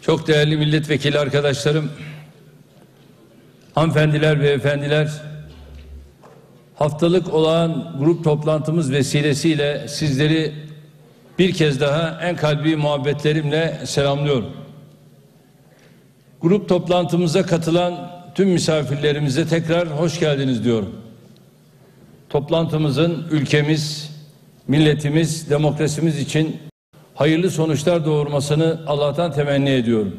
Çok değerli milletvekili arkadaşlarım, hanımefendiler ve efendiler, haftalık olağan grup toplantımız vesilesiyle sizleri bir kez daha en kalbi muhabbetlerimle selamlıyorum. Grup toplantımıza katılan tüm misafirlerimize tekrar hoş geldiniz diyorum. Toplantımızın ülkemiz, milletimiz, demokrasimiz için hayırlı sonuçlar doğurmasını Allah'tan temenni ediyorum.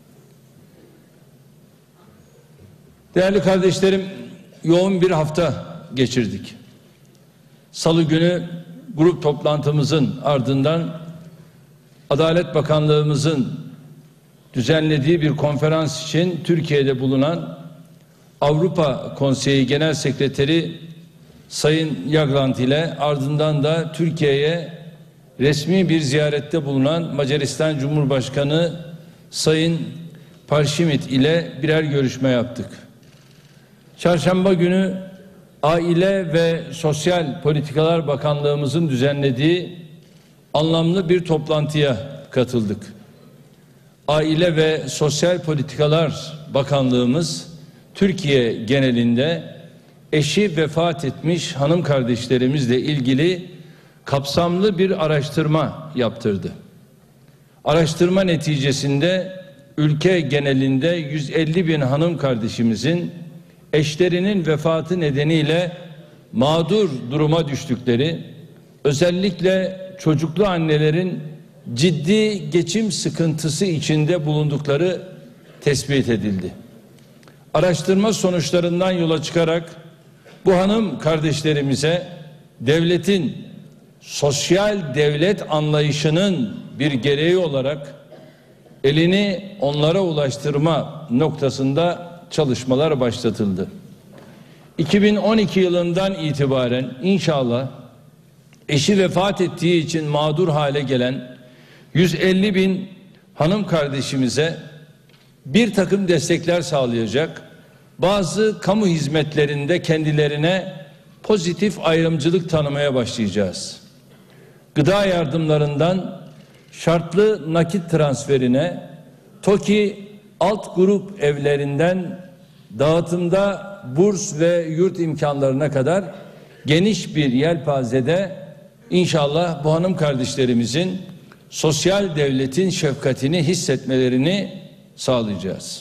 Değerli kardeşlerim, yoğun bir hafta geçirdik. Salı günü grup toplantımızın ardından Adalet Bakanlığımızın düzenlediği bir konferans için Türkiye'de bulunan Avrupa Konseyi Genel Sekreteri Sayın Jagland ile ardından da Türkiye'ye resmi bir ziyarette bulunan Macaristan Cumhurbaşkanı Sayın Parşimit ile birer görüşme yaptık. Çarşamba günü Aile ve Sosyal Politikalar Bakanlığımızın düzenlediği anlamlı bir toplantıya katıldık. Aile ve Sosyal Politikalar Bakanlığımız Türkiye genelinde eşi vefat etmiş hanım kardeşlerimizle ilgili kapsamlı bir araştırma yaptırdı. Araştırma neticesinde ülke genelinde 150 bin hanım kardeşimizin eşlerinin vefatı nedeniyle mağdur duruma düştükleri, özellikle çocuklu annelerin ciddi geçim sıkıntısı içinde bulundukları tespit edildi. Araştırma sonuçlarından yola çıkarak bu hanım kardeşlerimize devletin sosyal devlet anlayışının bir gereği olarak elini onlara ulaştırma noktasında çalışmalar başlatıldı. 2012 yılından itibaren inşallah eşi vefat ettiği için mağdur hale gelen 150 bin hanım kardeşimize bir takım destekler sağlayacak, bazı kamu hizmetlerinde kendilerine pozitif ayrımcılık tanımaya başlayacağız. Gıda yardımlarından şartlı nakit transferine, TOKİ alt grup evlerinden dağıtımda burs ve yurt imkanlarına kadar geniş bir yelpazede inşallah bu hanım kardeşlerimizin sosyal devletin şefkatini hissetmelerini sağlayacağız.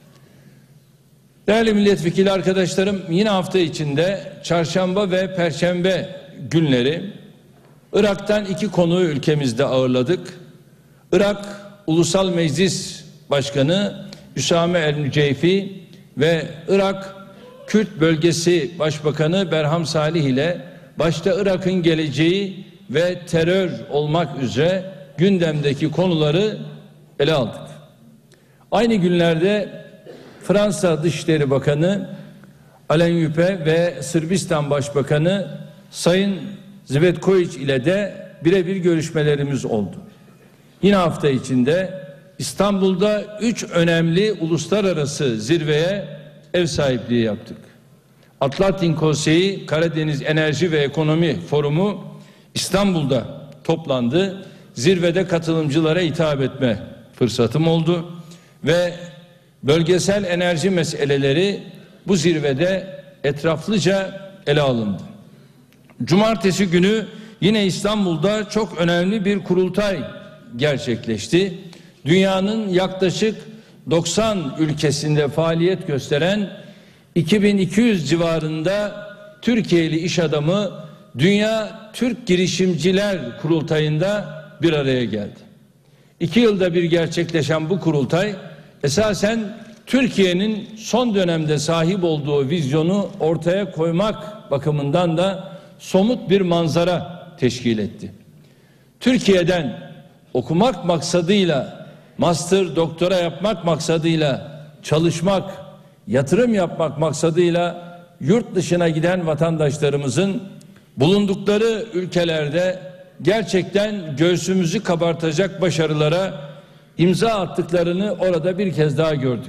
Değerli milletvekili arkadaşlarım, yine hafta içinde çarşamba ve perşembe günleri Irak'tan 2 konuğu ülkemizde ağırladık. Irak Ulusal Meclis Başkanı Üsame El-Müceyfi ve Irak Kürt Bölgesi Başbakanı Berham Salih ile başta Irak'ın geleceği ve terör olmak üzere gündemdeki konuları ele aldık. Aynı günlerde Fransa Dışişleri Bakanı Alain Juppé ve Sırbistan Başbakanı Sayın Zvetkovic ile de birebir görüşmelerimiz oldu. Yine hafta içinde İstanbul'da 3 önemli uluslararası zirveye ev sahipliği yaptık. Atlantik Konseyi Karadeniz Enerji ve Ekonomi Forumu İstanbul'da toplandı. Zirvede katılımcılara hitap etme fırsatım oldu ve bölgesel enerji meseleleri bu zirvede etraflıca ele alındı. Cumartesi günü yine İstanbul'da çok önemli bir kurultay gerçekleşti. Dünyanın yaklaşık 90 ülkesinde faaliyet gösteren 2200 civarında Türkiye'li iş adamı Dünya Türk Girişimciler Kurultayı'nda bir araya geldi. 2 yılda bir gerçekleşen bu kurultay esasen Türkiye'nin son dönemde sahip olduğu vizyonu ortaya koymak bakımından da somut bir manzara teşkil etti. Türkiye'den okumak maksadıyla, master, doktora yapmak maksadıyla çalışmak, yatırım yapmak maksadıyla yurt dışına giden vatandaşlarımızın bulundukları ülkelerde gerçekten göğsümüzü kabartacak başarılara imza attıklarını orada bir kez daha gördük.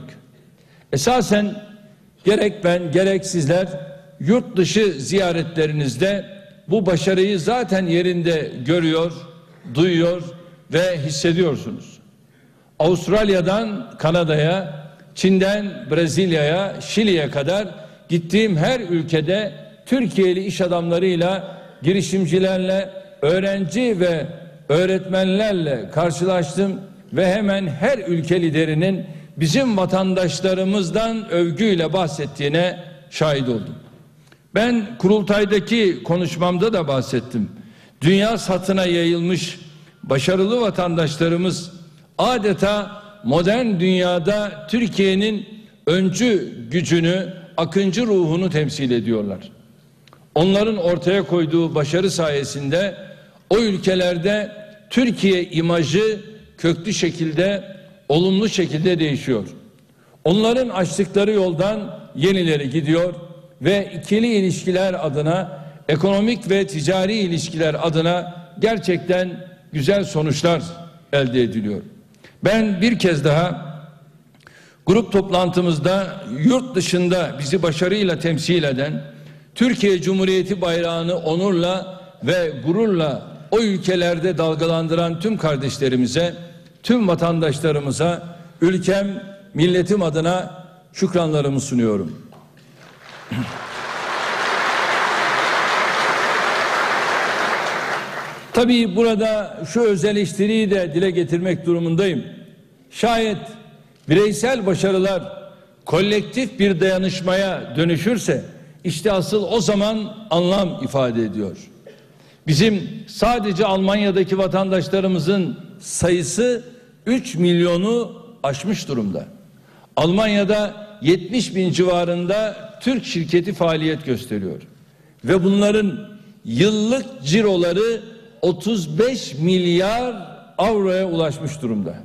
Esasen gerek ben gerek sizler yurt dışı ziyaretlerinizde bu başarıyı zaten yerinde görüyor, duyuyor ve hissediyorsunuz. Avustralya'dan Kanada'ya, Çin'den Brezilya'ya, Şili'ye kadar gittiğim her ülkede Türkiye'li iş adamlarıyla, girişimcilerle, öğrenci ve öğretmenlerle karşılaştım ve hemen her ülke liderinin bizim vatandaşlarımızdan övgüyle bahsettiğine şahit oldum. Ben kurultaydaki konuşmamda da bahsettim. Dünya satına yayılmış başarılı vatandaşlarımız adeta modern dünyada Türkiye'nin öncü gücünü, akıncı ruhunu temsil ediyorlar. Onların ortaya koyduğu başarı sayesinde o ülkelerde Türkiye imajı köklü şekilde, olumlu şekilde değişiyor. Onların açtıkları yoldan yenileri gidiyor ve ikili ilişkiler adına, ekonomik ve ticari ilişkiler adına gerçekten güzel sonuçlar elde ediliyor. Ben bir kez daha grup toplantımızda yurt dışında bizi başarıyla temsil eden, Türkiye Cumhuriyeti bayrağını onurla ve gururla o ülkelerde dalgalandıran tüm kardeşlerimize, tüm vatandaşlarımıza, ülkem, milletim adına şükranlarımı sunuyorum. Tabii burada şu öz eleştiriyi de dile getirmek durumundayım. Şayet bireysel başarılar kolektif bir dayanışmaya dönüşürse işte asıl o zaman anlam ifade ediyor. Bizim sadece Almanya'daki vatandaşlarımızın sayısı 3 milyonu aşmış durumda. Almanya'da 70 bin civarında Türk şirketi faaliyet gösteriyor. Ve bunların yıllık ciroları 35 milyar avroya ulaşmış durumda.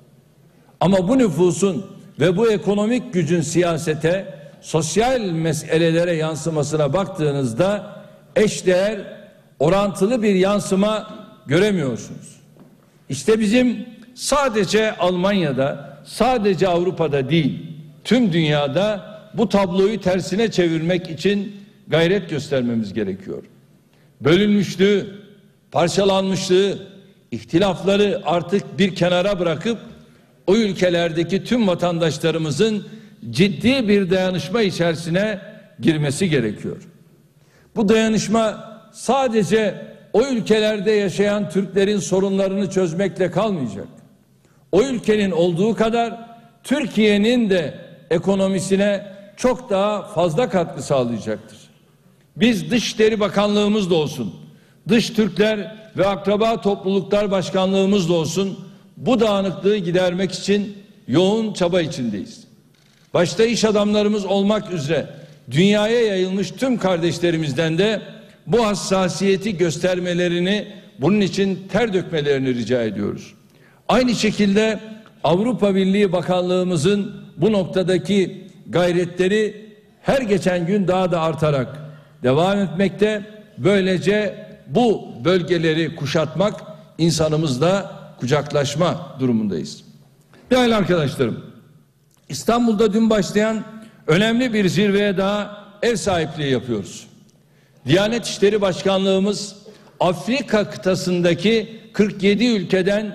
Ama bu nüfusun ve bu ekonomik gücün siyasete, sosyal meselelere yansımasına baktığınızda eşdeğer, orantılı bir yansıma göremiyorsunuz. İşte bizim sadece Almanya'da, sadece Avrupa'da değil, tüm dünyada bu tabloyu tersine çevirmek için gayret göstermemiz gerekiyor. Bölünmüşlüğü, parçalanmışlığı, ihtilafları artık bir kenara bırakıp o ülkelerdeki tüm vatandaşlarımızın ciddi bir dayanışma içerisine girmesi gerekiyor. Bu dayanışma sadece o ülkelerde yaşayan Türklerin sorunlarını çözmekle kalmayacak. O ülkenin olduğu kadar Türkiye'nin de ekonomisine çok daha fazla katkı sağlayacaktır. Biz Dışişleri Bakanlığımız da olsun, Dış Türkler ve Akraba Topluluklar Başkanlığımız da olsun, bu dağınıklığı gidermek için yoğun çaba içindeyiz. Başta iş adamlarımız olmak üzere dünyaya yayılmış tüm kardeşlerimizden de bu hassasiyeti göstermelerini, bunun için ter dökmelerini rica ediyoruz. Aynı şekilde Avrupa Birliği Bakanlığımızın bu noktadaki gayretleri her geçen gün daha da artarak devam etmekte. Böylece bu bölgeleri kuşatmak, insanımızla kucaklaşma durumundayız. Değerli arkadaşlarım, İstanbul'da dün başlayan önemli bir zirveye daha ev sahipliği yapıyoruz. Diyanet İşleri Başkanlığımız Afrika kıtasındaki 47 ülkeden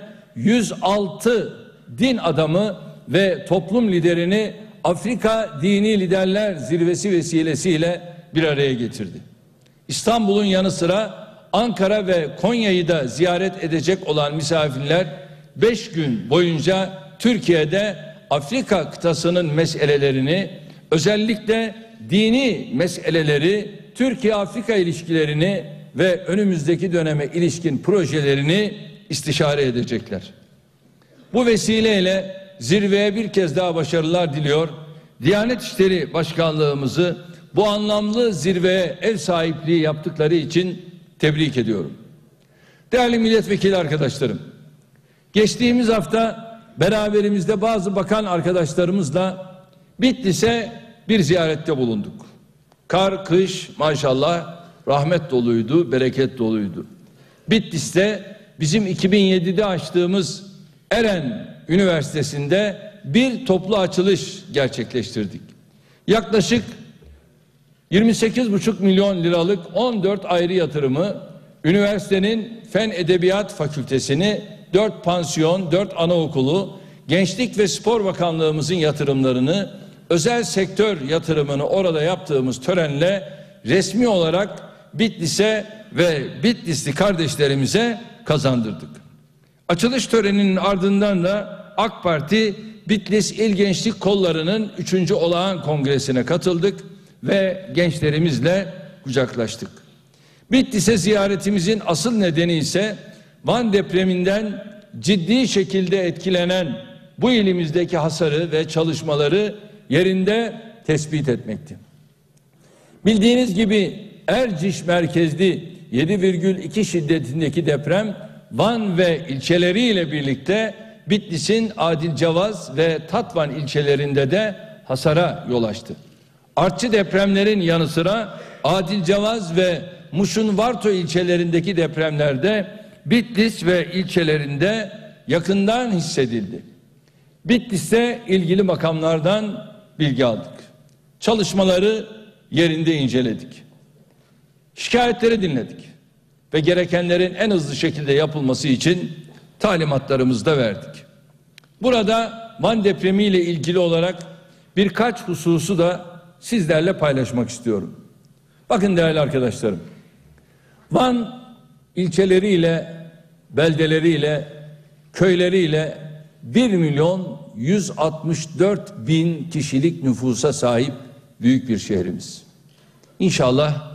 106 din adamı ve toplum liderini Afrika Dini Liderler Zirvesi vesilesiyle bir araya getirdi. İstanbul'un yanı sıra Ankara ve Konya'yı da ziyaret edecek olan misafirler 5 gün boyunca Türkiye'de Afrika kıtasının meselelerini, özellikle dini meseleleri, Türkiye-Afrika ilişkilerini ve önümüzdeki döneme ilişkin projelerini istişare edecekler. Bu vesileyle zirveye bir kez daha başarılar diliyor. Diyanet İşleri Başkanlığımızı bu anlamlı zirveye ev sahipliği yaptıkları için tebrik ediyorum. Değerli milletvekili arkadaşlarım, geçtiğimiz hafta beraberimizde bazı bakan arkadaşlarımızla Bitlis'e bir ziyarette bulunduk. Kar, kış maşallah rahmet doluydu, bereket doluydu. Bitlis'te bizim 2007'de açtığımız Eren Üniversitesi'nde bir toplu açılış gerçekleştirdik. Yaklaşık 28,5 milyon liralık 14 ayrı yatırımı üniversitenin Fen Edebiyat Fakültesini, 4 pansiyon, 4 anaokulu, Gençlik ve Spor Bakanlığımızın yatırımlarını, özel sektör yatırımını orada yaptığımız törenle resmi olarak Bitlis'e ve Bitlisli kardeşlerimize kazandırdık. Açılış töreninin ardından da AK Parti Bitlis İl Gençlik Kolları'nın 3. olağan kongresine katıldık ve gençlerimizle kucaklaştık. Bitlis'e ziyaretimizin asıl nedeni ise Van depreminden ciddi şekilde etkilenen bu ilimizdeki hasarı ve çalışmaları yerinde tespit etmekti. Bildiğiniz gibi Erciş merkezli 7,2 şiddetindeki deprem Van ve ilçeleriyle birlikte Bitlis'in Adilcavaz ve Tatvan ilçelerinde de hasara yol açtı. Artçı depremlerin yanı sıra Adilcavaz ve Muş'un Varto ilçelerindeki depremlerde Bitlis ve ilçelerinde yakından hissedildi. Bitlis'te ilgili makamlardan bilgi aldık. Çalışmaları yerinde inceledik. Şikayetleri dinledik ve gerekenlerin en hızlı şekilde yapılması için talimatlarımızı da verdik. Burada Van depremiyle ilgili olarak birkaç hususu da sizlerle paylaşmak istiyorum. Bakın değerli arkadaşlarım, Van ilçeleriyle, beldeleriyle, köyleriyle 1.164.000 kişilik nüfusa sahip büyük bir şehrimiz. İnşallah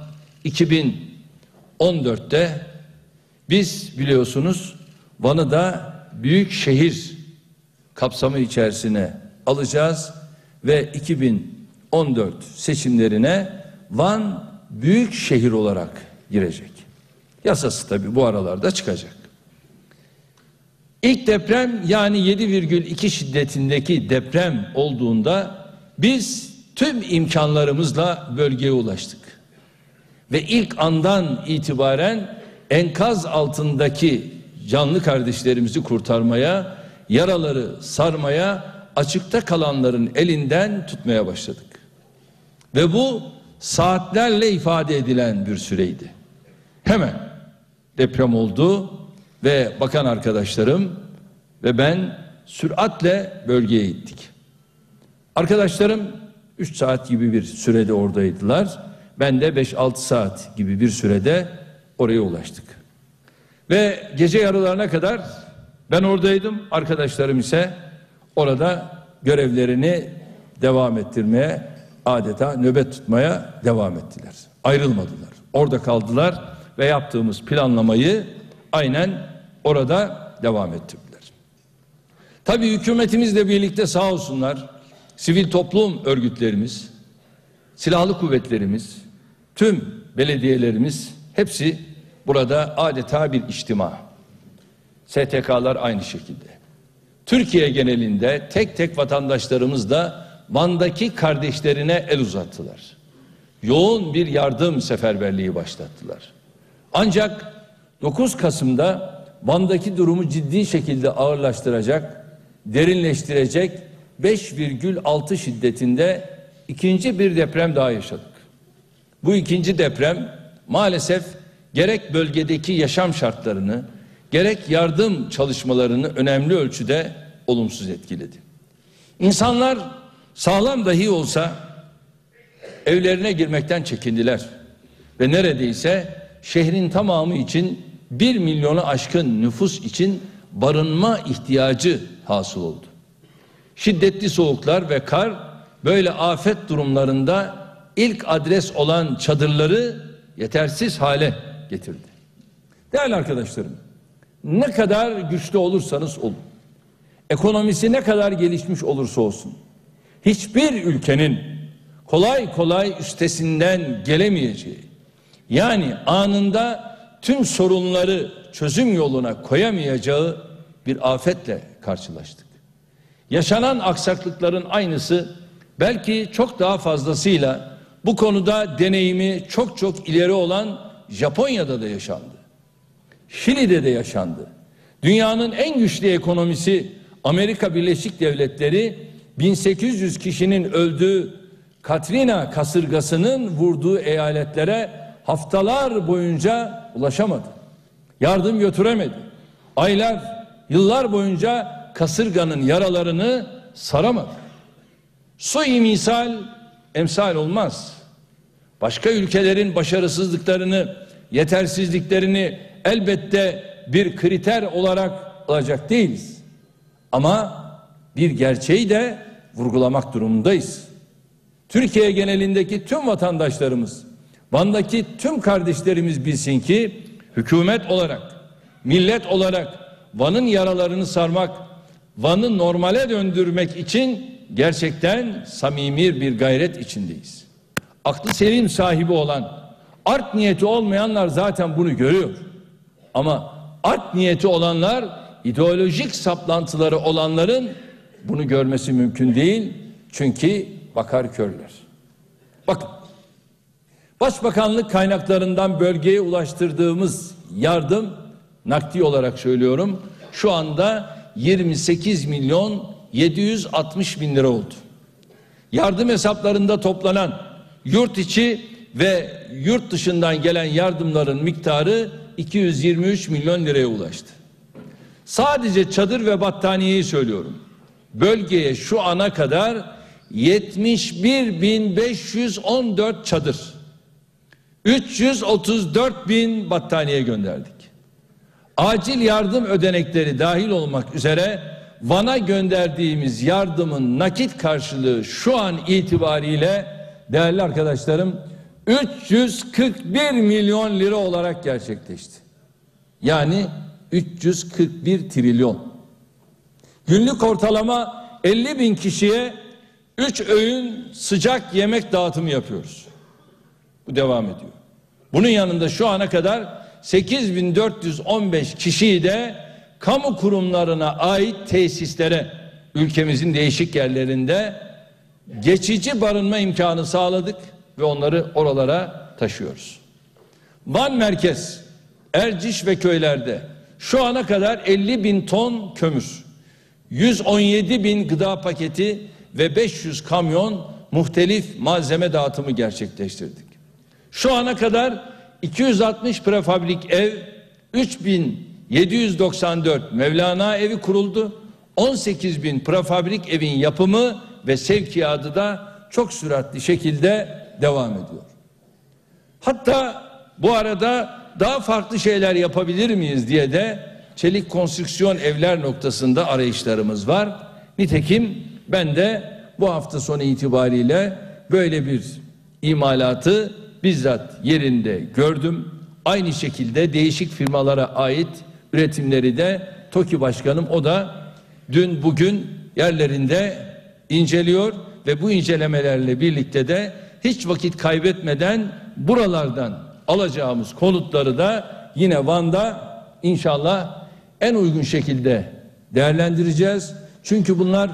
2014'te biz biliyorsunuz Van'ı da büyük şehir kapsamı içerisine alacağız ve 2014 seçimlerine Van büyük şehir olarak girecek. Yasası tabii bu aralarda çıkacak. İlk deprem yani 7,2 şiddetindeki deprem olduğunda biz tüm imkanlarımızla bölgeye ulaştık. Ve ilk andan itibaren enkaz altındaki canlı kardeşlerimizi kurtarmaya, yaraları sarmaya, açıkta kalanların elinden tutmaya başladık. Ve bu saatlerle ifade edilen bir süreydi. Hemen deprem oldu ve bakan arkadaşlarım ve ben süratle bölgeye gittik. Arkadaşlarım 3 saat gibi bir sürede oradaydılar. Ben de 5-6 saat gibi bir sürede oraya ulaştık. Ve gece yarılarına kadar ben oradaydım. Arkadaşlarım ise orada görevlerini devam ettirmeye, adeta nöbet tutmaya devam ettiler. Ayrılmadılar. Orada kaldılar ve yaptığımız planlamayı aynen orada devam ettirdiler. Tabii hükümetimizle birlikte sağ olsunlar sivil toplum örgütlerimiz, silahlı kuvvetlerimiz, tüm belediyelerimiz hepsi burada adeta bir içtima. STK'lar aynı şekilde. Türkiye genelinde tek tek vatandaşlarımız da Van'daki kardeşlerine el uzattılar. Yoğun bir yardım seferberliği başlattılar. Ancak 9 Kasım'da Van'daki durumu ciddi şekilde ağırlaştıracak, derinleştirecek 5,6 şiddetinde ikinci bir deprem daha yaşadık. Bu ikinci deprem maalesef gerek bölgedeki yaşam şartlarını, gerek yardım çalışmalarını önemli ölçüde olumsuz etkiledi. İnsanlar sağlam dahi olsa evlerine girmekten çekindiler ve neredeyse şehrin tamamı için 1 milyonu aşkın nüfus için barınma ihtiyacı hasıl oldu. Şiddetli soğuklar ve kar böyle afet durumlarında ilk adres olan çadırları yetersiz hale getirdi. Değerli arkadaşlarım, ne kadar güçlü olursanız olun, ekonomisi ne kadar gelişmiş olursa olsun, hiçbir ülkenin kolay kolay üstesinden gelemeyeceği, yani anında tüm sorunları çözüm yoluna koyamayacağı bir afetle karşılaştık. Yaşanan aksaklıkların aynısı, belki çok daha fazlasıyla bu konuda deneyimi çok ileri olan Japonya'da da yaşandı. Şili'de de yaşandı. Dünyanın en güçlü ekonomisi Amerika Birleşik Devletleri 1800 kişinin öldüğü Katrina kasırgasının vurduğu eyaletlere haftalar boyunca ulaşamadı. Yardım götüremedi. Aylar, yıllar boyunca kasırganın yaralarını saramadı. Sui misal emsal olmaz. Başka ülkelerin başarısızlıklarını, yetersizliklerini elbette bir kriter olarak alacak değiliz. Ama bir gerçeği de vurgulamak durumundayız. Türkiye genelindeki tüm vatandaşlarımız, Van'daki tüm kardeşlerimiz bilsin ki hükümet olarak, millet olarak Van'ın yaralarını sarmak, Van'ı normale döndürmek için gerçekten samimi bir gayret içindeyiz. Aklı selim sahibi olan, art niyeti olmayanlar zaten bunu görüyor. Ama art niyeti olanlar, ideolojik saplantıları olanların bunu görmesi mümkün değil. Çünkü bakar körler. Bakın, Başbakanlık kaynaklarından bölgeye ulaştırdığımız yardım, nakdi olarak söylüyorum, şu anda 28 milyon 760 bin lira oldu. Yardım hesaplarında toplanan yurt içi ve yurt dışından gelen yardımların miktarı 223 milyon liraya ulaştı. Sadece çadır ve battaniyeyi söylüyorum. Bölgeye şu ana kadar 71.514 çadır, 334.000 battaniye gönderdik. Acil yardım ödenekleri dahil olmak üzere Van'a gönderdiğimiz yardımın nakit karşılığı şu an itibariyle değerli arkadaşlarım 341 milyon lira olarak gerçekleşti. Yani 341 trilyon. Günlük ortalama 50 bin kişiye 3 öğün sıcak yemek dağıtımı yapıyoruz. Bu devam ediyor. Bunun yanında şu ana kadar 8.415 kişiyi de kamu kurumlarına ait tesislere, ülkemizin değişik yerlerinde geçici barınma imkanı sağladık ve onları oralara taşıyoruz. Van merkez, Erciş ve köylerde şu ana kadar 50 bin ton kömür, 117 bin gıda paketi ve 500 kamyon muhtelif malzeme dağıtımı gerçekleştirdik. Şu ana kadar 260 prefabrik ev, 3794 Mevlana evi kuruldu. 18 bin prefabrik evin yapımı ve sevkiyatı da çok süratli şekilde devam ediyor. Hatta bu arada daha farklı şeyler yapabilir miyiz diye de çelik konstrüksiyon evler noktasında arayışlarımız var. Nitekim ben de bu hafta sonu itibariyle böyle bir imalatı bizzat yerinde gördüm. Aynı şekilde değişik firmalara ait üretimleri de TOKİ Başkanım o da dün bugün yerlerinde inceliyor ve bu incelemelerle birlikte de hiç vakit kaybetmeden buralardan alacağımız konutları da yine Van'da inşallah en uygun şekilde değerlendireceğiz. Çünkü bunlar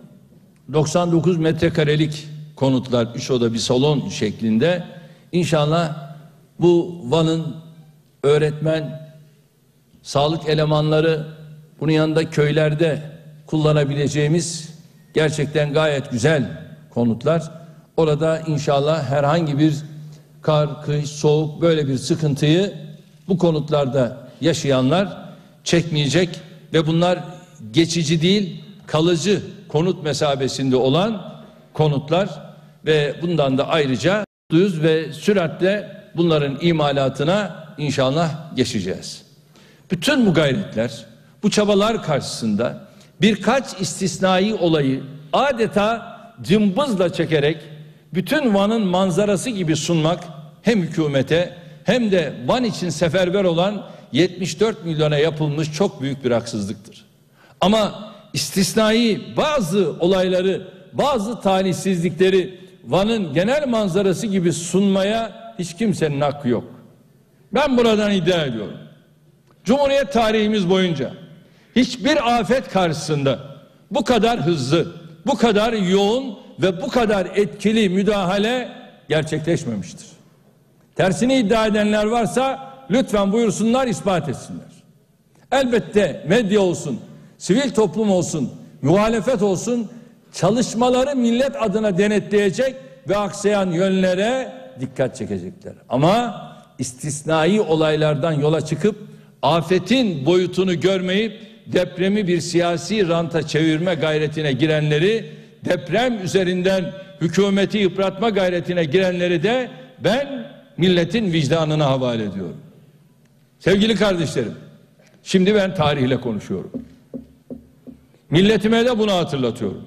99 metrekarelik konutlar, 3 oda bir salon şeklinde. İnşallah bu Van'ın öğretmen, sağlık elemanları, bunun yanında köylerde kullanabileceğimiz gerçekten gayet güzel konutlar. Orada inşallah herhangi bir kar, kış, soğuk böyle bir sıkıntıyı bu konutlarda yaşayanlar çekmeyecek ve bunlar geçici değil, kalıcı konut mesabesinde olan konutlar ve bundan da ayrıca mutluyuz ve süratle bunların imalatına inşallah geçeceğiz. Bütün bu gayretler, bu çabalar karşısında birkaç istisnai olayı adeta cımbızla çekerek bütün Van'ın manzarası gibi sunmak hem hükümete hem de Van için seferber olan 74 milyona yapılmış çok büyük bir haksızlıktır. Ama istisnai bazı olayları, bazı talihsizlikleri Van'ın genel manzarası gibi sunmaya hiç kimsenin hakkı yok. Ben buradan iddia ediyorum. Cumhuriyet tarihimiz boyunca hiçbir afet karşısında bu kadar hızlı, bu kadar yoğun ve bu kadar etkili müdahale gerçekleşmemiştir. Tersini iddia edenler varsa lütfen buyursunlar, ispat etsinler. Elbette medya olsun, sivil toplum olsun, muhalefet olsun, çalışmaları millet adına denetleyecek ve aksayan yönlere dikkat çekecekler. Ama istisnai olaylardan yola çıkıp afetin boyutunu görmeyip depremi bir siyasi ranta çevirme gayretine girenleri, deprem üzerinden hükümeti yıpratma gayretine girenleri de ben milletin vicdanına havale ediyorum. Sevgili kardeşlerim, şimdi ben tarihle konuşuyorum. Milletime de bunu hatırlatıyorum.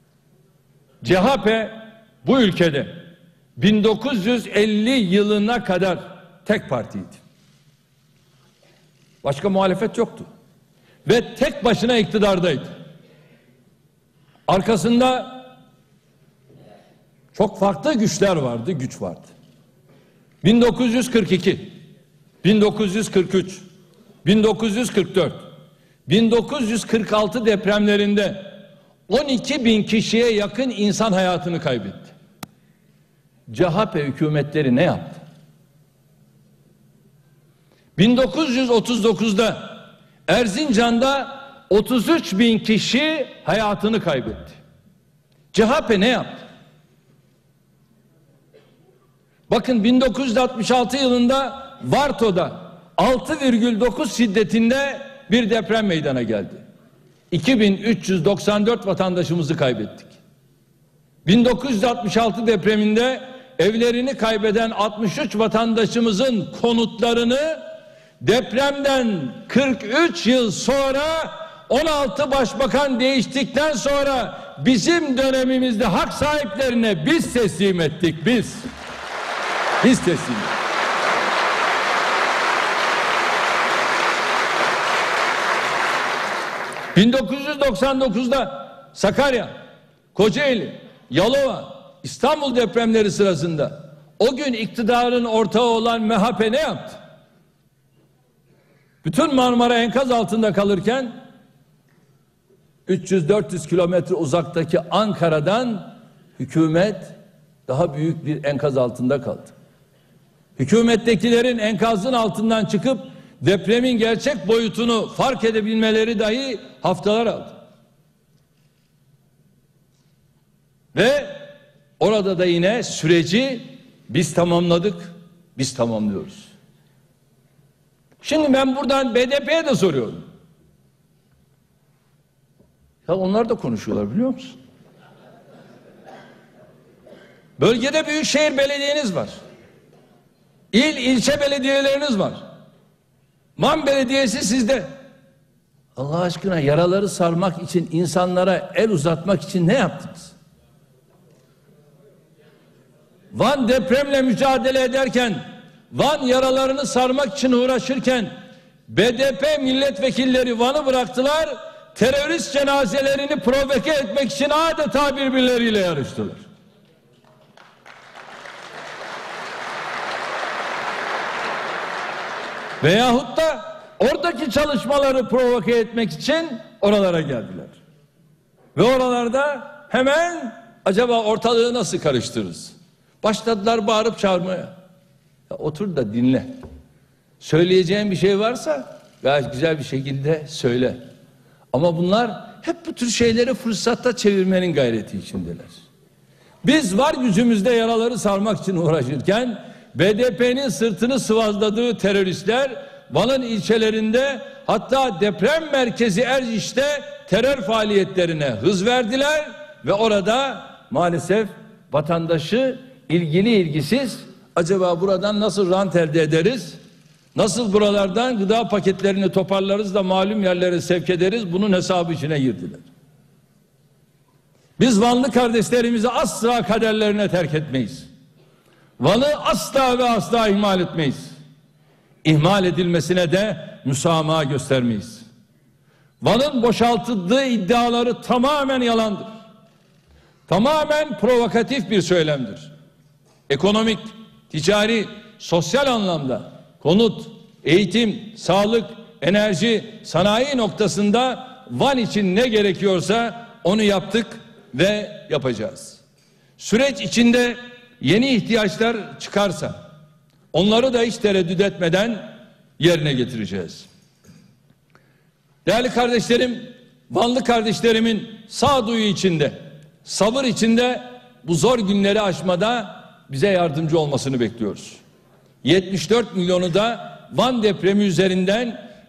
CHP bu ülkede 1950 yılına kadar tek partiydi. Başka muhalefet yoktu. Ve tek başına iktidardaydı. Arkasında çok farklı güçler vardı, güç vardı. 1942, 1943, 1944, 1946 depremlerinde 12 bin kişiye yakın insan hayatını kaybetti. CHP hükümetleri ne yaptı? 1939'da Erzincan'da 33 bin kişi hayatını kaybetti. CHP ne yaptı? Bakın 1966 yılında Varto'da 6,9 şiddetinde bir deprem meydana geldi. 2394 vatandaşımızı kaybettik. 1966 depreminde evlerini kaybeden 63 vatandaşımızın konutlarını depremden 43 yıl sonra 16 başbakan değiştikten sonra bizim dönemimizde hak sahiplerine biz teslim ettik, biz. Biz teslim ettik. ...1999'da Sakarya, Kocaeli, Yalova, İstanbul depremleri sırasında o gün iktidarın ortağı olan MHP ne yaptı? Bütün Marmara enkaz altında kalırken 300-400 kilometre uzaktaki Ankara'dan hükümet daha büyük bir enkaz altında kaldı. Hükümettekilerin enkazın altından çıkıp depremin gerçek boyutunu fark edebilmeleri dahi haftalar aldı. Ve orada da yine süreci biz tamamladık, biz tamamlıyoruz. Şimdi ben buradan BDP'ye de soruyorum. Ya onlar da konuşuyorlar, biliyor musun? Bölgede büyükşehir belediyeniz var. İlçe belediyeleriniz var. Van Belediyesi sizde. Allah aşkına, yaraları sarmak için, insanlara el uzatmak için ne yaptınız? Van depremle mücadele ederken, Van yaralarını sarmak için uğraşırken BDP milletvekilleri Van'ı bıraktılar, terörist cenazelerini provoke etmek için adeta birbirleriyle yarıştılar. Veyahut da oradaki çalışmaları provoke etmek için oralara geldiler. Ve oralarda hemen acaba ortalığı nasıl karıştırırız? Başladılar bağırıp çağırmaya. Ya otur da dinle. Söyleyeceğin bir şey varsa gayet güzel bir şekilde söyle. Ama bunlar hep bu tür şeyleri fırsatta çevirmenin gayreti içindeler. Biz var gücümüzde yaraları sarmak için uğraşırken BDP'nin sırtını sıvazladığı teröristler Van'ın ilçelerinde, hatta deprem merkezi Erciş'te terör faaliyetlerine hız verdiler ve orada maalesef vatandaşı ilgili ilgisiz, acaba buradan nasıl rant elde ederiz? Nasıl buralardan gıda paketlerini toparlarız da malum yerlere sevk ederiz? Bunun hesabı içine girdiler. Biz Vanlı kardeşlerimizi asla kaderlerine terk etmeyiz. Van'ı asla ve asla ihmal etmeyiz. İhmal edilmesine de müsamaha göstermeyiz. Van'ın boşaltıldığı iddiaları tamamen yalandır. Tamamen provokatif bir söylemdir. Ekonomik, ticari, sosyal anlamda konut, eğitim, sağlık, enerji, sanayi noktasında Van için ne gerekiyorsa onu yaptık ve yapacağız. Süreç içinde yeni ihtiyaçlar çıkarsa onları da hiç tereddüt etmeden yerine getireceğiz. Değerli kardeşlerim, Vanlı kardeşlerimin sağduyu içinde, sabır içinde bu zor günleri aşmada bize yardımcı olmasını bekliyoruz. 74 milyonu da Van depremi üzerinden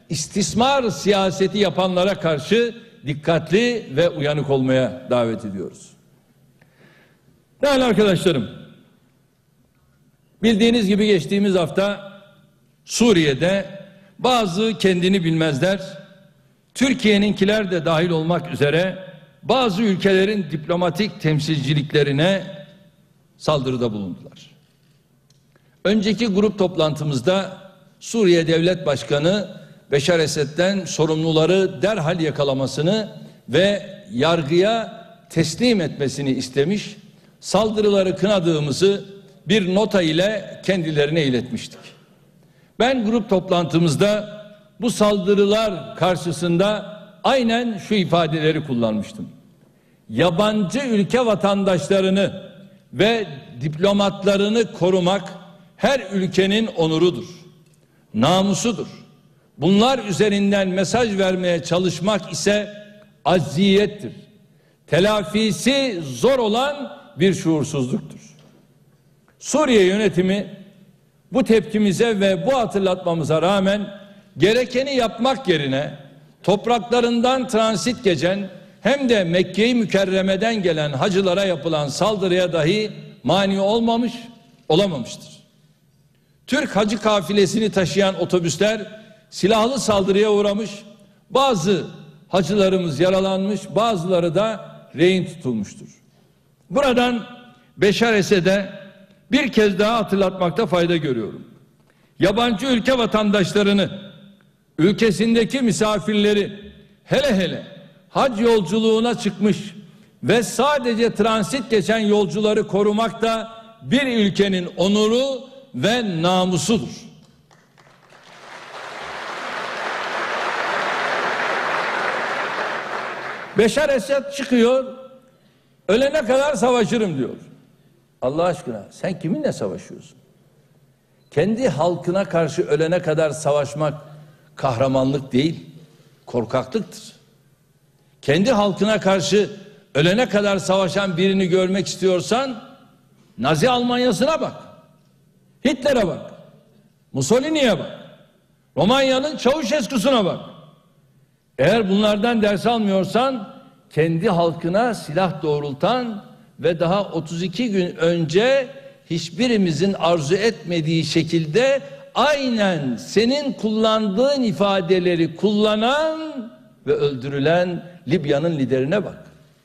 istismar siyaseti yapanlara karşı dikkatli ve uyanık olmaya davet ediyoruz. Değerli arkadaşlarım, bildiğiniz gibi geçtiğimiz hafta Suriye'de bazı kendini bilmezler, Türkiye'ninkiler de dahil olmak üzere bazı ülkelerin diplomatik temsilciliklerine saldırıda bulundular. Önceki grup toplantımızda Suriye Devlet Başkanı Beşar Esed'den sorumluları derhal yakalamasını ve yargıya teslim etmesini istemiş, saldırıları kınadığımızı bir nota ile kendilerine iletmiştik. Ben grup toplantımızda bu saldırılar karşısında aynen şu ifadeleri kullanmıştım. Yabancı ülke vatandaşlarını ve diplomatlarını korumak her ülkenin onurudur, namusudur. Bunlar üzerinden mesaj vermeye çalışmak ise acziyettir. Telafisi zor olan bir şuursuzluktur. Suriye yönetimi bu tepkimize ve bu hatırlatmamıza rağmen gerekeni yapmak yerine topraklarından transit geçen hem de Mekke-i Mükerreme'den gelen hacılara yapılan saldırıya dahi mani olamamıştır. Türk hacı kafilesini taşıyan otobüsler silahlı saldırıya uğramış, bazı hacılarımız yaralanmış, bazıları da rehin tutulmuştur. Buradan Beşar Esed'e bir kez daha hatırlatmakta fayda görüyorum. Yabancı ülke vatandaşlarını, ülkesindeki misafirleri, hele hac yolculuğuna çıkmış ve sadece transit geçen yolcuları korumak da bir ülkenin onuru ve namusudur. Beşar Esed çıkıyor, ölene kadar savaşırım diyor. Allah aşkına sen kiminle savaşıyorsun? Kendi halkına karşı ölene kadar savaşmak kahramanlık değil, korkaklıktır. Kendi halkına karşı ölene kadar savaşan birini görmek istiyorsan Nazi Almanya'sına bak, Hitler'e bak, Mussolini'ye bak, Romanya'nın Çavuşescu'suna bak. Eğer bunlardan ders almıyorsan kendi halkına silah doğrultan ve daha 32 gün önce hiçbirimizin arzu etmediği şekilde aynen senin kullandığın ifadeleri kullanan ve öldürülen Libya'nın liderine bak.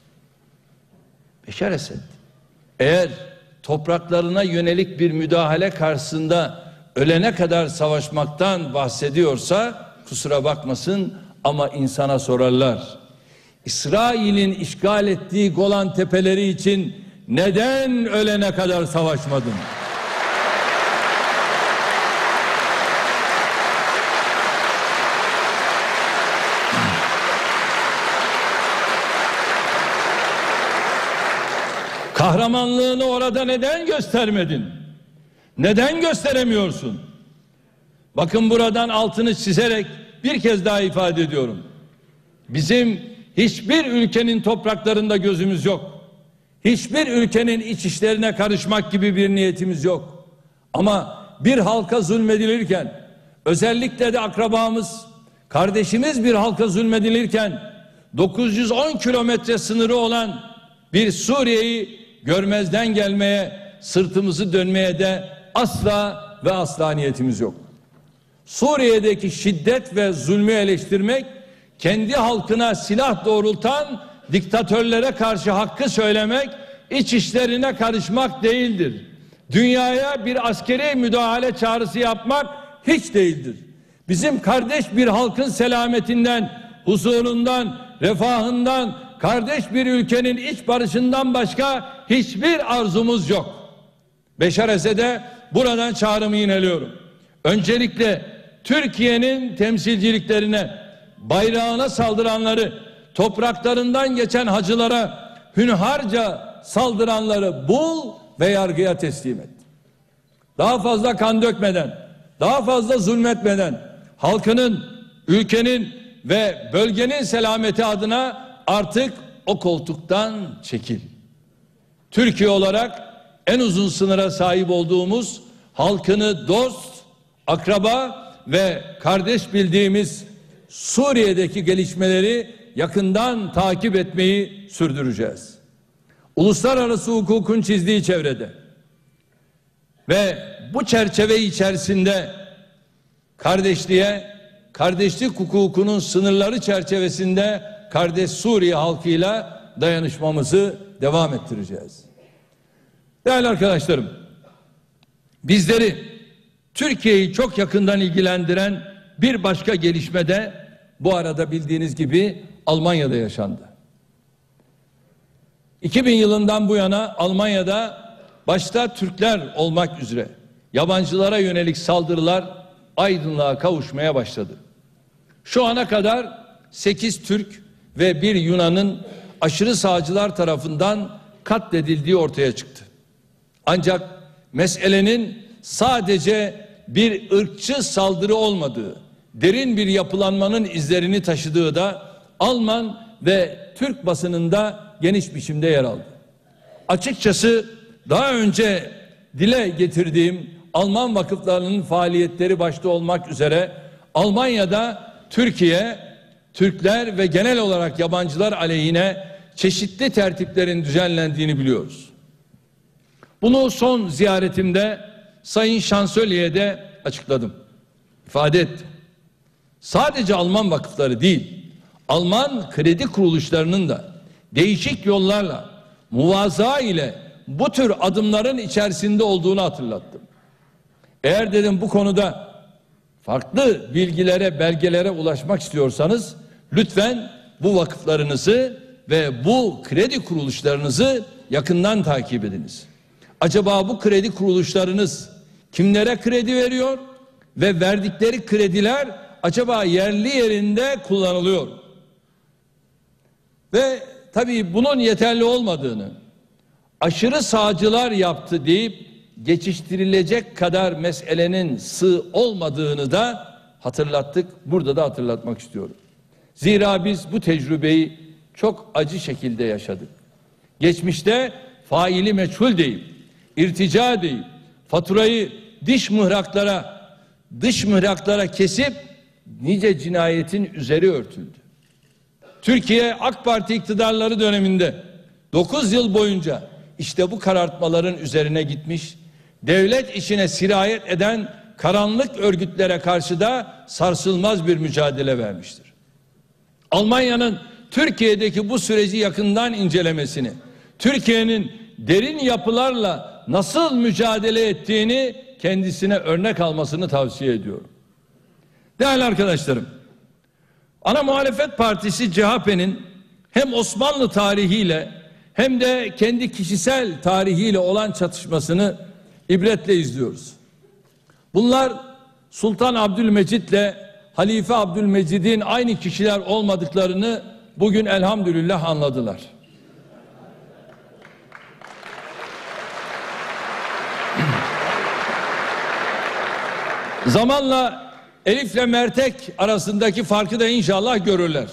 Beşar Esed eğer topraklarına yönelik bir müdahale karşısında ölene kadar savaşmaktan bahsediyorsa kusura bakmasın ama insana sorarlar. İsrail'in işgal ettiği Golan Tepeleri için neden ölene kadar savaşmadın? Kahramanlığını orada neden göstermedin? Neden gösteremiyorsun? Bakın buradan altını çizerek bir kez daha ifade ediyorum. Bizim hiçbir ülkenin topraklarında gözümüz yok. Hiçbir ülkenin iç işlerine karışmak gibi bir niyetimiz yok. Ama bir halka zulmedilirken, özellikle de akrabamız, kardeşimiz bir halka zulmedilirken 910 kilometre sınırı olan bir Suriye'yi görmezden gelmeye, sırtımızı dönmeye de asla ve asla niyetimiz yok. Suriye'deki şiddet ve zulmü eleştirmek, kendi halkına silah doğrultan diktatörlere karşı hakkı söylemek, iç işlerine karışmak değildir. Dünyaya bir askeri müdahale çağrısı yapmak hiç değildir. Bizim kardeş bir halkın selametinden, huzurundan, refahından, kardeş bir ülkenin iç barışından başka hiçbir arzumuz yok. Beşar Esed'e buradan çağrımı yineliyorum. Öncelikle Türkiye'nin temsilciliklerine, bayrağına saldıranları, topraklarından geçen hacılara hünharca saldıranları bul ve yargıya teslim et. Daha fazla kan dökmeden, daha fazla zulmetmeden halkının, ülkenin ve bölgenin selameti adına artık o koltuktan çekil. Türkiye olarak en uzun sınıra sahip olduğumuz, halkını dost, akraba ve kardeş bildiğimiz Suriye'deki gelişmeleri yakından takip etmeyi sürdüreceğiz. Uluslararası hukukun çizdiği çevrede ve bu çerçeve içerisinde kardeşlik hukukunun sınırları çerçevesinde kardeş Suriye halkıyla dayanışmamızı devam ettireceğiz. Değerli arkadaşlarım, bizleri Türkiye'yi çok yakından ilgilendiren bir başka gelişme de bu arada bildiğiniz gibi Almanya'da yaşandı. 2000 yılından bu yana Almanya'da başta Türkler olmak üzere yabancılara yönelik saldırılar aydınlığa kavuşmaya başladı. Şu ana kadar 8 Türk ve 1 Yunan'ın aşırı sağcılar tarafından katledildiği ortaya çıktı. Ancak meselenin sadece bir ırkçı saldırı olmadığı, derin bir yapılanmanın izlerini taşıdığı da Alman ve Türk basınında geniş biçimde yer aldı. Açıkçası daha önce dile getirdiğim Alman vakıflarının faaliyetleri başta olmak üzere Almanya'da Türkiye, Türkler ve genel olarak yabancılar aleyhine çeşitli tertiplerin düzenlendiğini biliyoruz. Bunu son ziyaretimde Sayın Şansölye'ye de açıkladım, ifade ettim. Sadece Alman vakıfları değil, Alman kredi kuruluşlarının da değişik yollarla, muvazaa ile bu tür adımların içerisinde olduğunu hatırlattım. Eğer dedim bu konuda farklı bilgilere, belgelere ulaşmak istiyorsanız lütfen bu vakıflarınızı ve bu kredi kuruluşlarınızı yakından takip ediniz. Acaba bu kredi kuruluşlarınız kimlere kredi veriyor ve verdikleri krediler acaba yerli yerinde kullanılıyor? Ve tabii bunun yeterli olmadığını, aşırı sağcılar yaptı deyip geçiştirilecek kadar meselenin sığ olmadığını da hatırlattık. Burada da hatırlatmak istiyorum. Zira biz bu tecrübeyi çok acı şekilde yaşadık. Geçmişte faili meçhul deyip, irtica deyip, faturayı dış mihraklara kesip nice cinayetin üzeri örtüldü. Türkiye AK Parti iktidarları döneminde 9 yıl boyunca işte bu karartmaların üzerine gitmiş, devlet işine sirayet eden karanlık örgütlere karşı da sarsılmaz bir mücadele vermiştir. Almanya'nın Türkiye'deki bu süreci yakından incelemesini, Türkiye'nin derin yapılarla nasıl mücadele ettiğini kendisine örnek almasını tavsiye ediyorum. Değerli arkadaşlarım, ana muhalefet partisi CHP'nin hem Osmanlı tarihiyle hem de kendi kişisel tarihiyle olan çatışmasını ibretle izliyoruz. Bunlar Sultan Abdülmecit'le Halife Abdülmecid'in aynı kişiler olmadıklarını bugün elhamdülillah anladılar. Zamanla Elif'le Mertek arasındaki farkı da inşallah görürler.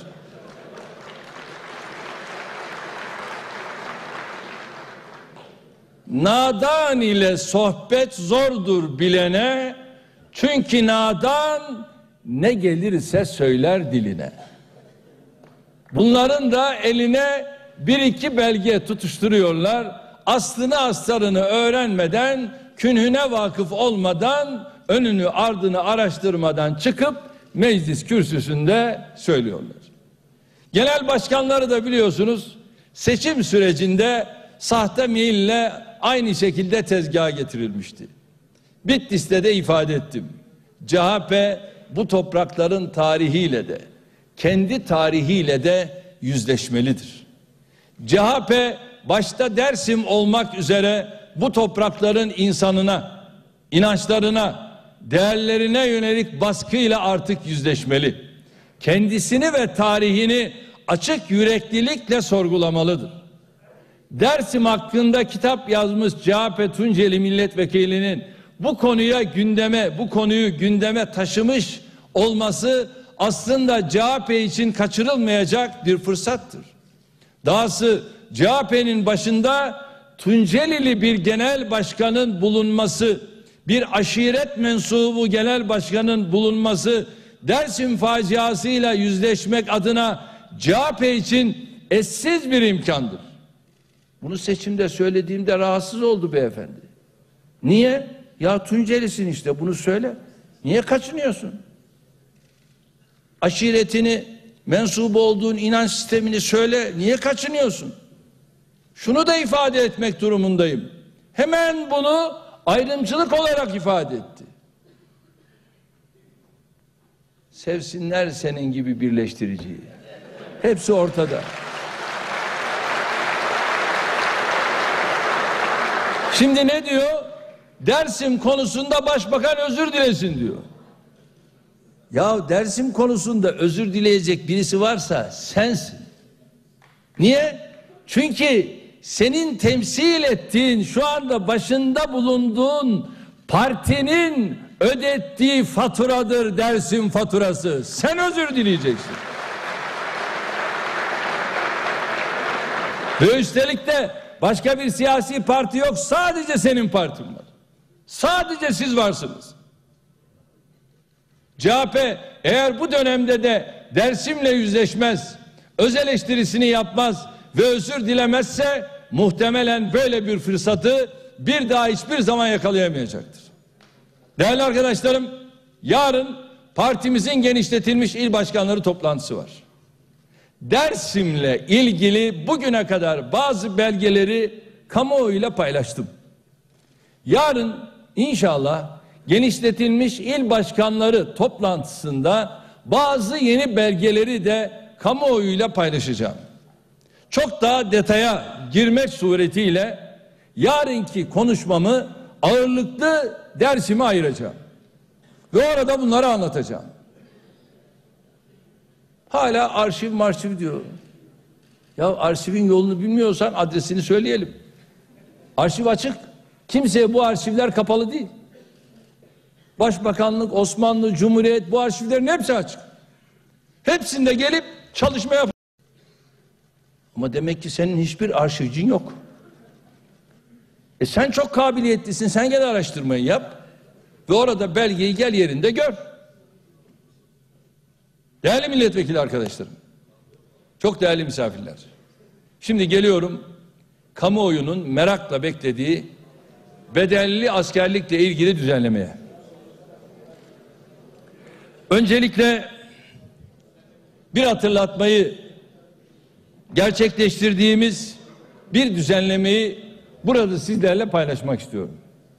Nadan ile sohbet zordur bilene, çünkü nadan ne gelirse söyler diline. Bunların da eline bir iki belge tutuşturuyorlar. Aslını astarını öğrenmeden, künhüne vakıf olmadan, önünü ardını araştırmadan çıkıp meclis kürsüsünde söylüyorlar. Genel başkanları da biliyorsunuz seçim sürecinde sahte maille aynı şekilde tezgaha getirilmişti. Bitlis'te de ifade ettim. CHP bu toprakların tarihiyle de kendi tarihiyle de yüzleşmelidir. CHP başta Dersim olmak üzere bu toprakların insanına, inançlarına, değerlerine yönelik baskıyla artık yüzleşmeli. Kendisini ve tarihini açık yüreklilikle sorgulamalıdır. Dersim hakkında kitap yazmış CHP Tunceli milletvekilinin bu konuyu gündeme taşımış olması aslında CHP için kaçırılmayacak bir fırsattır. Dahası CHP'nin başında Tuncelili bir genel başkanın bulunması, bir aşiret mensubu genel başkanın bulunması Dersim faciasıyla yüzleşmek adına CHP için eşsiz bir imkandır. Bunu seçimde söylediğimde rahatsız oldu beyefendi. Niye? Ya Tuncelisin işte, bunu söyle. Niye kaçınıyorsun? Aşiretini, mensubu olduğun inanç sistemini söyle. Niye kaçınıyorsun? Şunu da ifade etmek durumundayım. Hemen bunu ayrımcılık olarak ifade etti. Sevsinler senin gibi birleştiriciyi. Hepsi ortada. Şimdi ne diyor? Dersim konusunda başbakan özür dilesin diyor. Ya Dersim konusunda özür dileyecek birisi varsa sensin. Niye? Çünkü senin temsil ettiğin, şu anda başında bulunduğun partinin ödettiği faturadır Dersim faturası. Sen özür dileyeceksin. Ve üstelik de başka bir siyasi parti yok. Sadece senin partin var. Sadece siz varsınız. CHP eğer bu dönemde de Dersim'le yüzleşmez, öz eleştirisini yapmaz ve özür dilemezse muhtemelen böyle bir fırsatı bir daha hiçbir zaman yakalayamayacaktır. Değerli arkadaşlarım, yarın partimizin genişletilmiş il başkanları toplantısı var. Dersim'le ilgili bugüne kadar bazı belgeleri kamuoyuyla paylaştım. Yarın inşallah genişletilmiş il başkanları toplantısında bazı yeni belgeleri de kamuoyuyla paylaşacağım. Çok daha detaya girmek suretiyle yarınki konuşmamı ağırlıklı Dersim'e ayıracağım. Ve orada bunları anlatacağım. Hala arşiv diyor. Ya arşivin yolunu bilmiyorsan adresini söyleyelim. Arşiv açık. Kimseye bu arşivler kapalı değil. Başbakanlık, Osmanlı, Cumhuriyet, bu arşivlerin hepsi açık. Hepsinde gelip çalışma yap. Ama demek ki senin hiçbir arşivcin yok. Sen çok kabiliyetlisin. Sen gel araştırmayı yap. Ve orada belgeyi gel yerinde gör. Değerli milletvekili arkadaşlarım. Çok değerli misafirler. Şimdi geliyorum kamuoyunun merakla beklediği bedelli askerlikle ilgili düzenlemeye. Öncelikle bir hatırlatmayı gerçekleştirdiğimiz bir düzenlemeyi burada sizlerle paylaşmak istiyorum.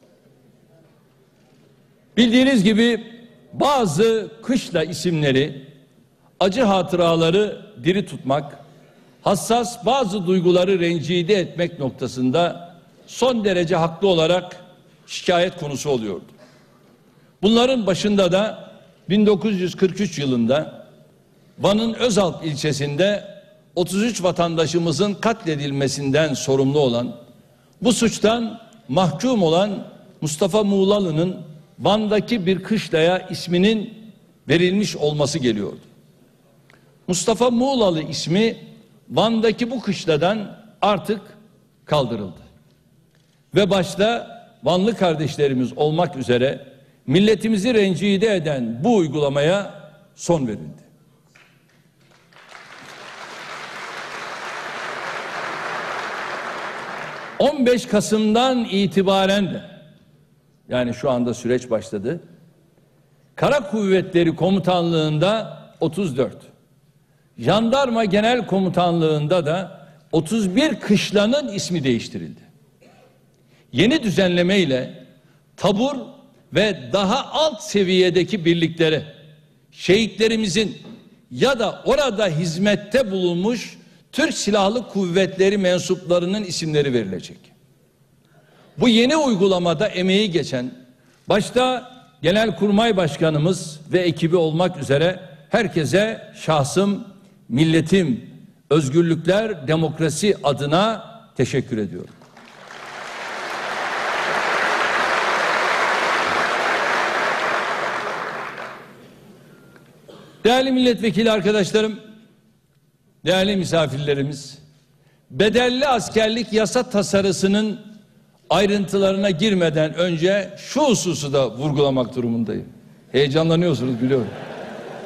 Bildiğiniz gibi bazı kışla isimleri, acı hatıraları diri tutmak, hassas bazı duyguları rencide etmek noktasında son derece haklı olarak şikayet konusu oluyordu. Bunların başında da 1943 yılında Van'ın Özalp ilçesinde 33 vatandaşımızın katledilmesinden sorumlu olan, bu suçtan mahkum olan Mustafa Muğlalı'nın Van'daki bir kışlaya isminin verilmiş olması geliyordu. Mustafa Muğlalı ismi Van'daki bu kışladan artık kaldırıldı. Ve başta Vanlı kardeşlerimiz olmak üzere milletimizi rencide eden bu uygulamaya son verildi. ...15 Kasım'dan itibaren de... ...yani şu anda süreç başladı... ...Kara Kuvvetleri Komutanlığı'nda 34... ...Jandarma Genel Komutanlığı'nda da... ...31 kışlanın ismi değiştirildi. Yeni düzenleme ile... ...tabur ve daha alt seviyedeki birliklere... ...şehitlerimizin... ...ya da orada hizmette bulunmuş... Türk Silahlı Kuvvetleri mensuplarının isimleri verilecek. Bu yeni uygulamada emeği geçen, başta Genelkurmay Başkanımız ve ekibi olmak üzere herkese şahsım, milletim, özgürlükler, demokrasi adına teşekkür ediyorum. Değerli milletvekili arkadaşlarım, değerli misafirlerimiz, bedelli askerlik yasa tasarısının ayrıntılarına girmeden önce şu hususu da vurgulamak durumundayım. Heyecanlanıyorsunuz biliyorum.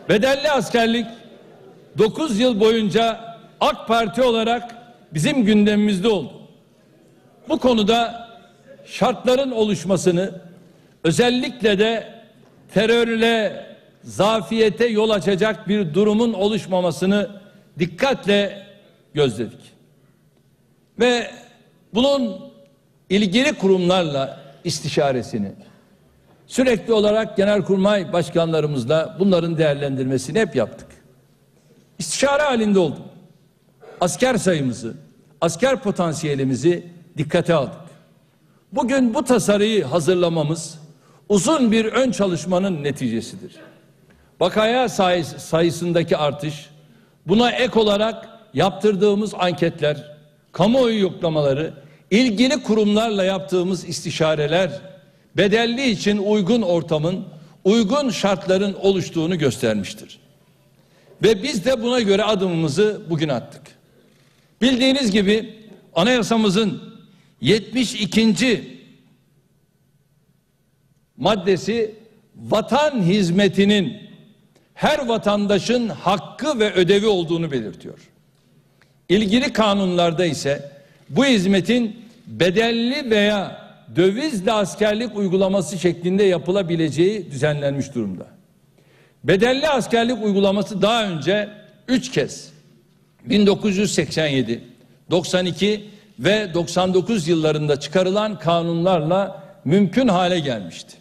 Bedelli askerlik 9 yıl boyunca AK Parti olarak bizim gündemimizde oldu. Bu konuda şartların oluşmasını, özellikle de terörle, zafiyete yol açacak bir durumun oluşmamasını dikkatle gözledik. Ve bunun ilgili kurumlarla istişaresini sürekli olarak Genelkurmay başkanlarımızla bunların değerlendirmesini hep yaptık. İstişare halinde olduk. Asker sayımızı, asker potansiyelimizi dikkate aldık. Bugün bu tasarıyı hazırlamamız uzun bir ön çalışmanın neticesidir. Vakaya sayısındaki artış, buna ek olarak yaptırdığımız anketler, kamuoyu yoklamaları, ilgili kurumlarla yaptığımız istişareler, bedelli için uygun ortamın, uygun şartların oluştuğunu göstermiştir. Ve biz de buna göre adımımızı bugün attık. Bildiğiniz gibi anayasamızın 72. maddesi vatan hizmetinin her vatandaşın hakkı ve ödevi olduğunu belirtiyor. İlgili kanunlarda ise bu hizmetin bedelli veya dövizle askerlik uygulaması şeklinde yapılabileceği düzenlenmiş durumda. Bedelli askerlik uygulaması daha önce 3 kez 1987, 92 ve 99 yıllarında çıkarılan kanunlarla mümkün hale gelmişti.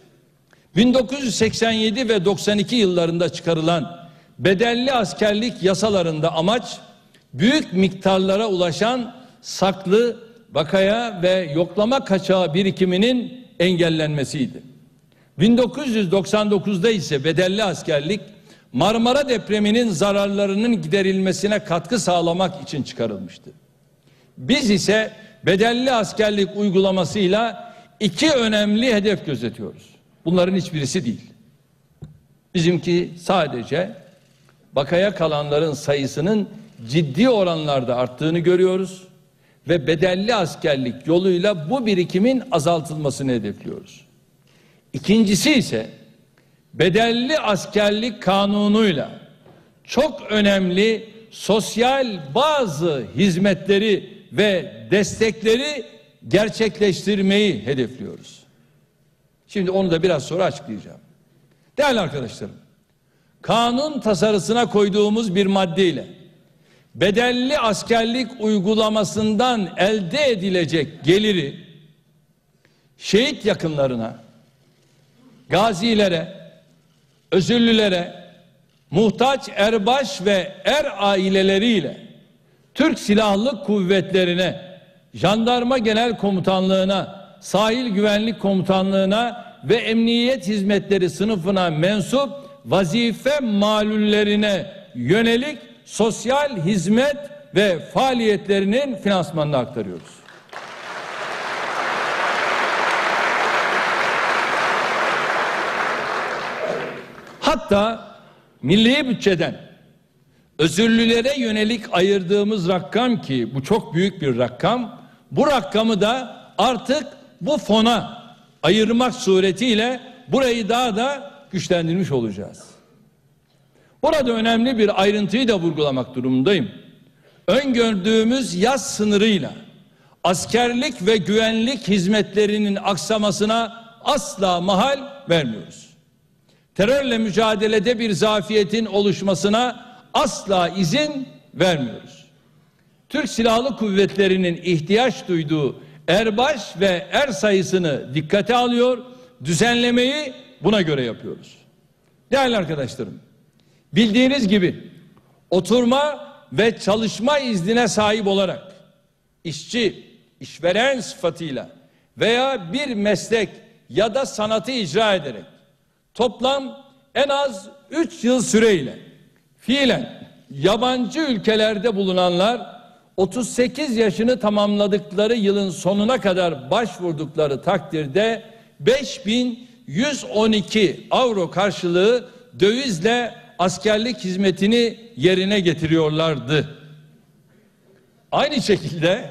1987 ve 92 yıllarında çıkarılan bedelli askerlik yasalarında amaç büyük miktarlara ulaşan saklı, vakaya ve yoklama kaçağı birikiminin engellenmesiydi. 1999'da ise bedelli askerlik Marmara depreminin zararlarının giderilmesine katkı sağlamak için çıkarılmıştı. Biz ise bedelli askerlik uygulamasıyla 2 önemli hedef gözetiyoruz. Bunların hiçbirisi değil. Bizimki sadece vakaya kalanların sayısının ciddi oranlarda arttığını görüyoruz ve bedelli askerlik yoluyla bu birikimin azaltılmasını hedefliyoruz. İkincisi ise bedelli askerlik kanunuyla çok önemli sosyal bazı hizmetleri ve destekleri gerçekleştirmeyi hedefliyoruz. Şimdi onu da biraz sonra açıklayacağım. Değerli arkadaşlarım, kanun tasarısına koyduğumuz bir maddeyle bedelli askerlik uygulamasından elde edilecek geliri şehit yakınlarına, gazilere, özürlülere, muhtaç erbaş ve er aileleriyle Türk Silahlı Kuvvetlerine, Jandarma Genel Komutanlığına, Sahil Güvenlik Komutanlığına ve Emniyet Hizmetleri sınıfına mensup vazife malullerine yönelik sosyal hizmet ve faaliyetlerinin finansmanını aktarıyoruz. Hatta milli bütçeden özürlülere yönelik ayırdığımız rakam, ki bu çok büyük bir rakam, bu rakamı da artık bu fona ayırmak suretiyle burayı daha da güçlendirmiş olacağız. Burada önemli bir ayrıntıyı da vurgulamak durumundayım. Öngördüğümüz yaz sınırıyla askerlik ve güvenlik hizmetlerinin aksamasına asla mahal vermiyoruz. Terörle mücadelede bir zafiyetin oluşmasına asla izin vermiyoruz. Türk Silahlı Kuvvetleri'nin ihtiyaç duyduğu erbaş ve er sayısını dikkate alıyor, düzenlemeyi buna göre yapıyoruz. Değerli arkadaşlarım, bildiğiniz gibi oturma ve çalışma iznine sahip olarak işçi, işveren sıfatıyla veya bir meslek ya da sanatı icra ederek toplam en az 3 yıl süreyle fiilen yabancı ülkelerde bulunanlar 38 yaşını tamamladıkları yılın sonuna kadar başvurdukları takdirde 5.112 avro karşılığı dövizle askerlik hizmetini yerine getiriyorlardı. Aynı şekilde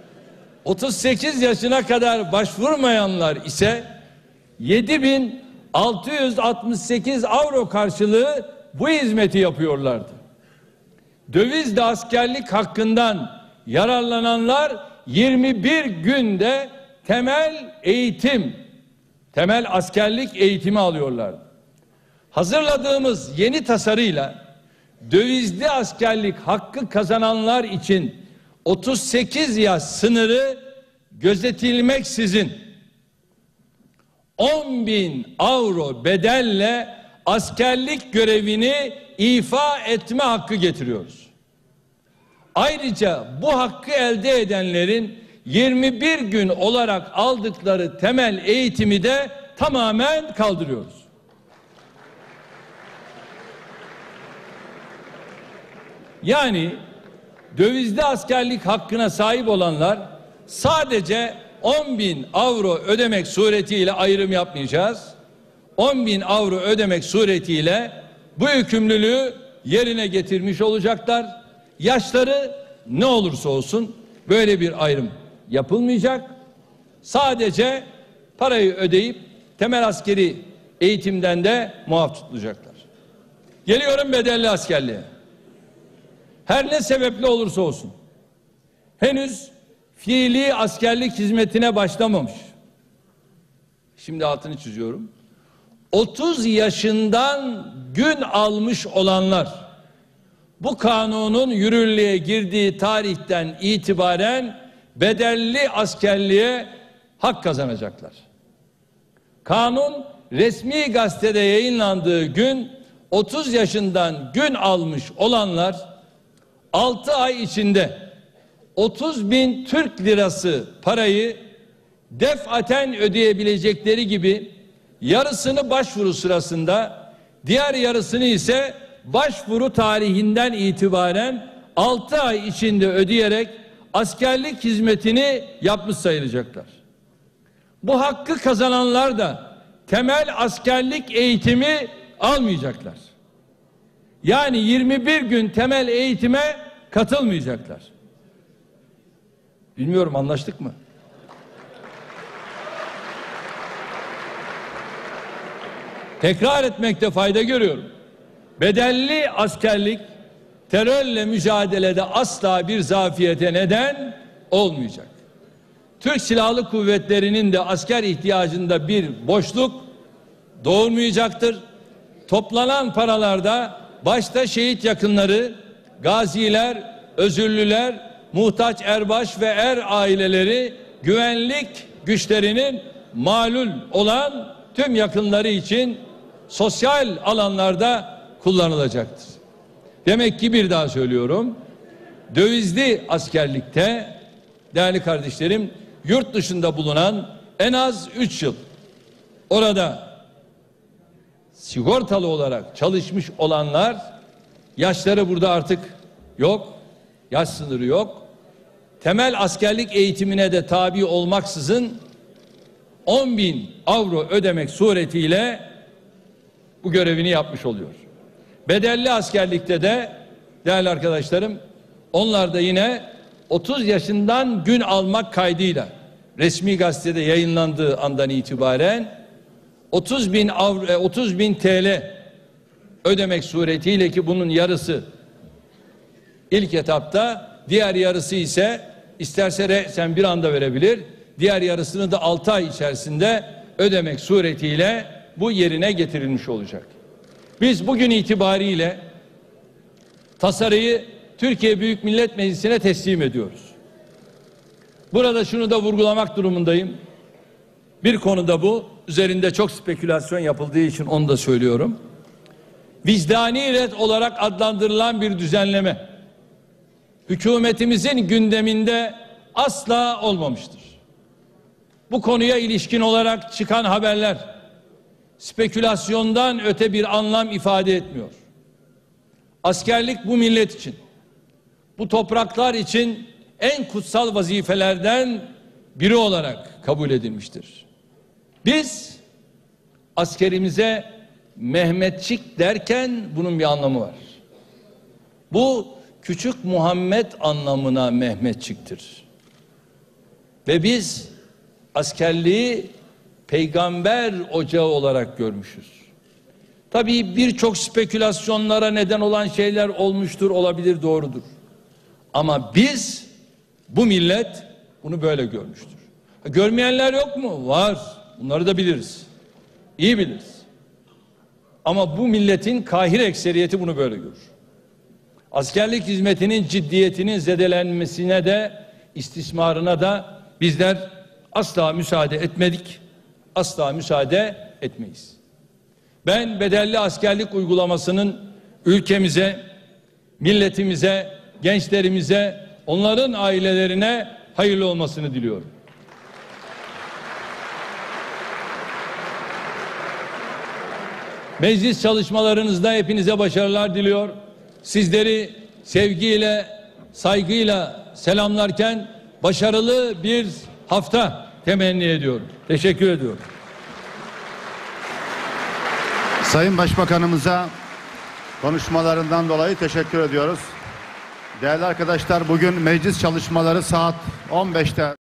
38 yaşına kadar başvurmayanlar ise 7.000 668 avro karşılığı bu hizmeti yapıyorlardı. Dövizle askerlik hakkından yararlananlar 21 günde temel askerlik eğitimi alıyorlardı. Hazırladığımız yeni tasarıyla dövizli askerlik hakkı kazananlar için 38 yaş sınırı gözetilmeksizin 10.000 avro bedelle askerlik görevini ifa etme hakkı getiriyoruz. Ayrıca bu hakkı elde edenlerin 21 gün olarak aldıkları temel eğitimi de tamamen kaldırıyoruz. Yani dövizli askerlik hakkına sahip olanlar sadece 10.000 avro ödemek suretiyle ayrım yapmayacağız. 10.000 avro ödemek suretiyle bu yükümlülüğü yerine getirmiş olacaklar. Yaşları ne olursa olsun böyle bir ayrım yapılmayacak. Sadece parayı ödeyip temel askeri eğitimden de muaf tutulacaklar. Geliyorum bedelli askerliğe. Her ne sebeple olursa olsun henüz fiili askerlik hizmetine başlamamış. Şimdi altını çiziyorum. 30 yaşından gün almış olanlar bu kanunun yürürlüğe girdiği tarihten itibaren bedelli askerliğe hak kazanacaklar. Kanun resmi gazetede yayınlandığı gün 30 yaşından gün almış olanlar 6 ay içinde 30.000 Türk lirası parayı defaten ödeyebilecekleri gibi yarısını başvuru sırasında, diğer yarısını ise başvuru tarihinden itibaren 6 ay içinde ödeyerek askerlik hizmetini yapmış sayılacaklar. Bu hakkı kazananlar da temel askerlik eğitimi almayacaklar. Yani 21 gün temel eğitime katılmayacaklar. Bilmiyorum, anlaştık mı? Tekrar etmekte fayda görüyorum. Bedelli askerlik terörle mücadelede asla bir zafiyete neden olmayacak. Türk Silahlı Kuvvetleri'nin de asker ihtiyacında bir boşluk doğurmayacaktır. Toplanan paralarda başta şehit yakınları, gaziler, özürlüler, muhtaç erbaş ve er aileleri, güvenlik güçlerinin malul olan tüm yakınları için sosyal alanlarda kullanılacaktır. Demek ki bir daha söylüyorum, dövizli askerlikte değerli kardeşlerim, yurt dışında bulunan en az 3 yıl orada sigortalı olarak çalışmış olanlar, yaşları burada artık yok, yaş sınırı yok. Temel askerlik eğitimine de tabi olmaksızın 10.000 avro ödemek suretiyle bu görevini yapmış oluyor. Bedelli askerlikte de değerli arkadaşlarım, onlar da yine 30 yaşından gün almak kaydıyla resmi gazetede yayınlandığı andan itibaren 30.000 TL ödemek suretiyle, ki bunun yarısı ilk etapta, diğer yarısı ise isterse sen bir anda verebilir, diğer yarısını da 6 ay içerisinde ödemek suretiyle bu yerine getirilmiş olacak. Biz bugün itibariyle tasarıyı Türkiye Büyük Millet Meclisi'ne teslim ediyoruz. Burada şunu da vurgulamak durumundayım. Bir konuda bu, üzerinde çok spekülasyon yapıldığı için onu da söylüyorum. Vicdani ret olarak adlandırılan bir düzenleme hükümetimizin gündeminde asla olmamıştır. Bu konuya ilişkin olarak çıkan haberler spekülasyondan öte bir anlam ifade etmiyor. Askerlik bu millet için, bu topraklar için en kutsal vazifelerden biri olarak kabul edilmiştir. Biz askerimize Mehmetçik derken bunun bir anlamı var. Bu küçük Muhammed anlamına Mehmetçiktir. Ve biz askerliği peygamber ocağı olarak görmüşüz. Tabii birçok spekülasyonlara neden olan şeyler olmuştur, olabilir, doğrudur. Ama biz, bu millet bunu böyle görmüştür. Görmeyenler yok mu? Var. Bunları da biliriz. İyi biliriz. Ama bu milletin kahir ekseriyeti bunu böyle görür. Askerlik hizmetinin ciddiyetinin zedelenmesine de, istismarına da bizler asla müsaade etmedik. Asla müsaade etmeyiz. Ben bedelli askerlik uygulamasının ülkemize, milletimize, gençlerimize, onların ailelerine hayırlı olmasını diliyorum. Meclis çalışmalarınızda hepinize başarılar diliyor. Sizleri sevgiyle, saygıyla selamlarken başarılı bir hafta temenni ediyorum. Teşekkür ediyorum. Sayın Başbakanımıza konuşmalarından dolayı teşekkür ediyoruz. Değerli arkadaşlar, bugün meclis çalışmaları saat 15'te